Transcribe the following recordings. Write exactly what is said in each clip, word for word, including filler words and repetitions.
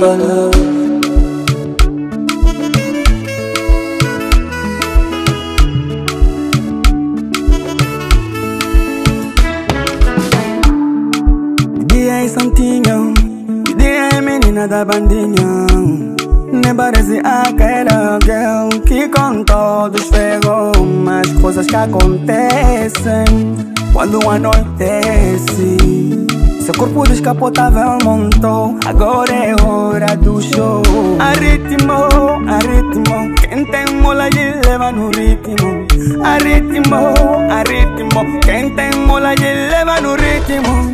palavras. Dia é santinho, dia é menina da bandinha. Nem parece aquela girl que com todos ferrou. Mas coisas que acontecem quando anoitece. Seu corpo descapotável montou, agora é hora do show. A ritmo, a ritmo, quem tem mola de leva no ritmo. A ritmo, a ritmo, quem tem mola de leva no ritmo.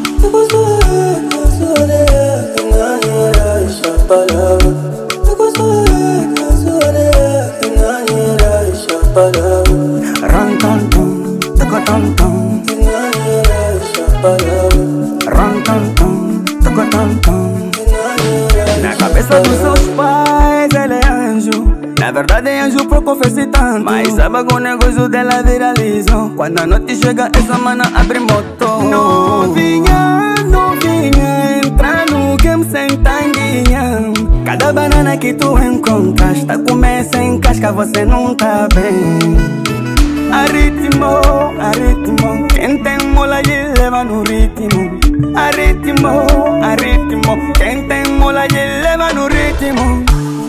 Ran ton ton, toco ton ton. Ran ton ton, toco ton ton. Na cabeça dos seus pais ele é anjo. Na verdade é anjo por confessar tanto. Mas sabe que o negócio dela viralizou. Quando a noite chega essa mana abre motor. Novinha, novinha, entra no game sem tanguinha. Cada banana que tu encontras tá começa em casca, você não tá bem. A ritmo, a ritmo, quem tem mola de leva no ritmo. A ritmo, a ritmo, quem tem mola de leva no ritmo.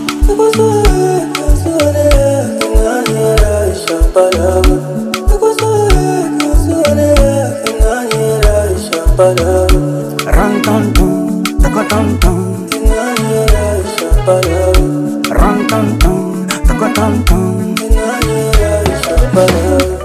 Ran ton ton, toco ton ton. Ran ton ton, toco ton ton.